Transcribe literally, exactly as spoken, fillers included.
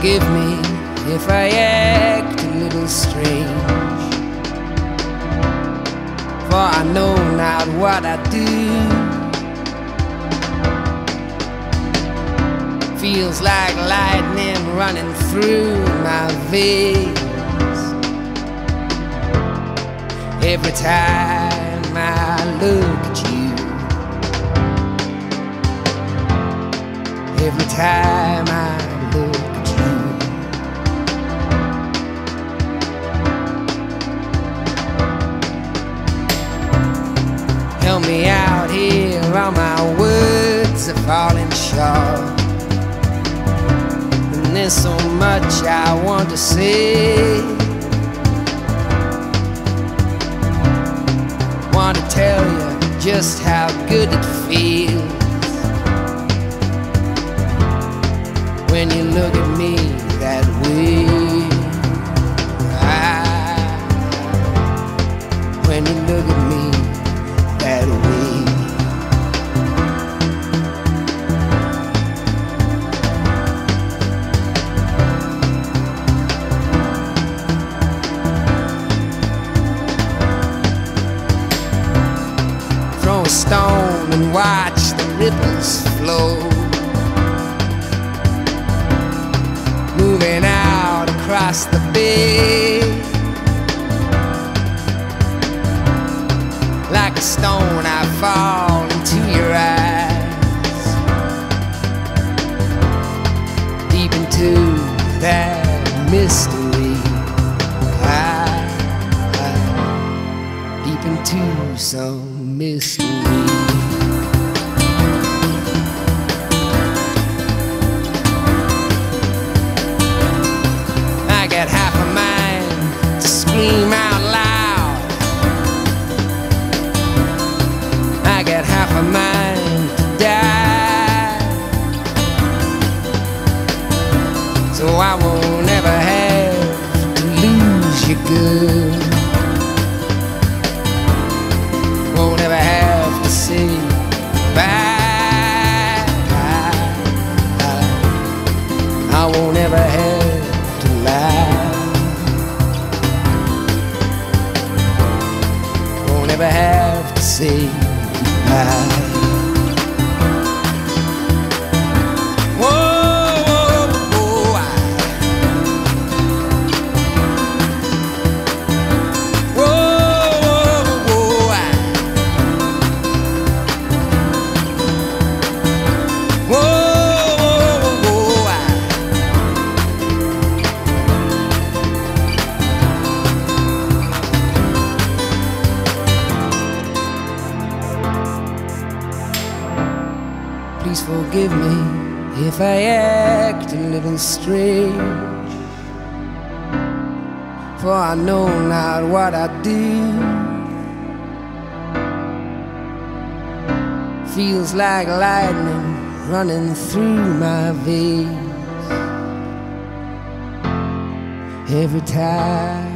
forgive me if I act a little strange, for I know not what I do. Feels like lightning running through my veins every time I look at you. Every time I look at you. Help me out here, all my words are falling short, and there's so much I want to say. Want to tell you just how good it feels when you look at me that way. Ah, when you look at me that way. Throw a stone and watch the ripples flow, moving out across the bay. Like a stone I fall into your eyes, deep into that mystery. I, I, deep into some mystery. Half a mind to scream out loud, I got half a mind to die, so I won't ever have to lose you good. Won't ever have to say bye. I won't ever have to lie. Never have to say goodbye. Whoa, whoa, whoa, I. Whoa, whoa, whoa, I. Whoa, whoa, whoa, I. Please forgive me if I act a little strange, for I know not what I do. Feels like lightning running through my veins every time